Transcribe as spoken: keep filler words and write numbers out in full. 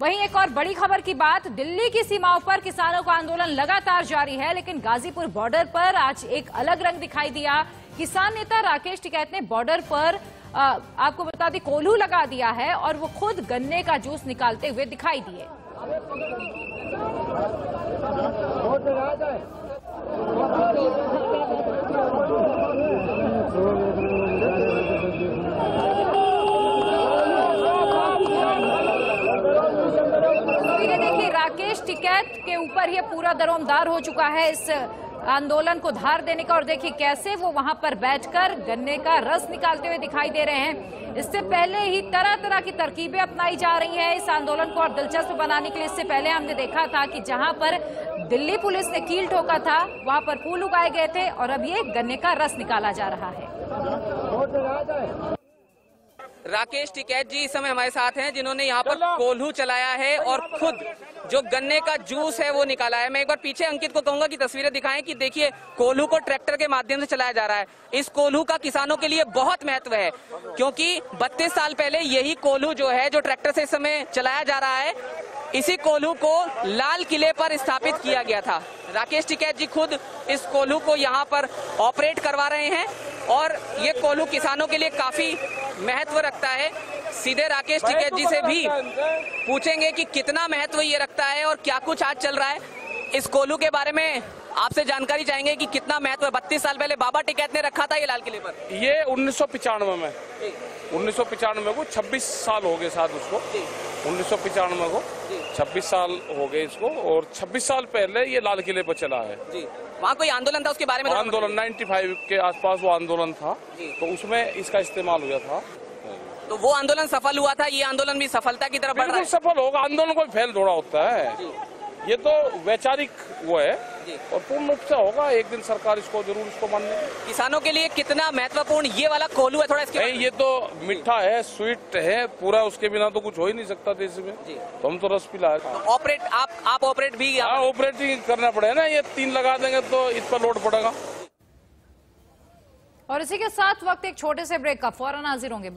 वहीं एक और बड़ी खबर की बात, दिल्ली की सीमाओं पर किसानों का आंदोलन लगातार जारी है, लेकिन गाजीपुर बॉर्डर पर आज एक अलग रंग दिखाई दिया। किसान नेता राकेश टिकैत ने बॉर्डर पर आ, आपको बता दी कोल्हू लगा दिया है और वो खुद गन्ने का जूस निकालते हुए दिखाई दिए। देखिए, राकेश टिकैत के ऊपर ये पूरा दरोमदार हो चुका है इस आंदोलन को धार देने का, और देखिए कैसे वो वहां पर बैठकर गन्ने का रस निकालते हुए दिखाई दे रहे हैं। इससे पहले ही तरह तरह की तरकीबें अपनाई जा रही हैं इस आंदोलन को और दिलचस्प बनाने के लिए। इससे पहले हमने देखा था कि जहां पर दिल्ली पुलिस ने कील ठोका था वहां पर फूल उगाए गए थे और अब ये गन्ने का रस निकाला जा रहा है। राकेश टिकैत जी इस समय हमारे साथ हैं, जिन्होंने यहाँ पर कोल्हू चलाया है और खुद जो गन्ने का जूस है वो निकाला है। मैं एक बार पीछे अंकित को कहूंगा कि तस्वीरें दिखाएं कि देखिए कोल्हू को ट्रैक्टर के माध्यम से चलाया जा रहा है। इस कोल्हू का किसानों के लिए बहुत महत्व है, क्योंकि बत्तीस साल पहले यही कोल्हू जो है, जो ट्रैक्टर से इस समय चलाया जा रहा है, इसी कोल्हू को लाल किले पर स्थापित किया गया था। राकेश टिकैत जी खुद इस कोल्हू को यहाँ पर ऑपरेट करवा रहे हैं और ये कोल्हू किसानों के लिए काफी महत्व रखता है। सीधे राकेश टिकैत जी से भी पूछेंगे कि कितना महत्व ये रखता है और क्या कुछ आज चल रहा है। इस कोल्हू के बारे में आपसे जानकारी चाहेंगे कि कितना महत्व है। बत्तीस साल पहले बाबा टिकैत ने रखा था ये लाल किले पर। ये उन्नीस सौ पिचानवे में उन्नीस सौ पिचानवे को छब्बीस साल हो गए साथ उसको। उन्नीस सौ पिचानवे को छब्बीस साल हो गए इसको, और छब्बीस साल पहले ये लाल किले पर चला है। जी, वहाँ कोई आंदोलन था उसके बारे में? आंदोलन पचानवे के आसपास वो आंदोलन था, तो उसमें इसका इस्तेमाल हुआ था। तो वो आंदोलन सफल हुआ था, ये आंदोलन भी सफलता की तरफ बढ़ रहा है। सफल होगा, आंदोलन कोई फेल थोड़ा होता है, ये तो वैचारिक वो है और पूर्ण रूप से होगा। एक दिन सरकार इसको जरूर इसको मानने। किसानों के लिए कितना महत्वपूर्ण ये वाला कोल्हू है, थोड़ा इसके नहीं, ये तो मीठा है, स्वीट है पूरा, उसके बिना तो कुछ हो ही नहीं सकता देश में। तो हम तो रस पिला तो ऑपरेट आप आप ऑपरेट भी ऑपरेटिंग करना पड़ेगा ना। ये तीन लगा देंगे तो इस पर लोड पड़ेगा। और इसी के साथ वक्त एक छोटे से ब्रेक का, फौरन हाजिर होंगे।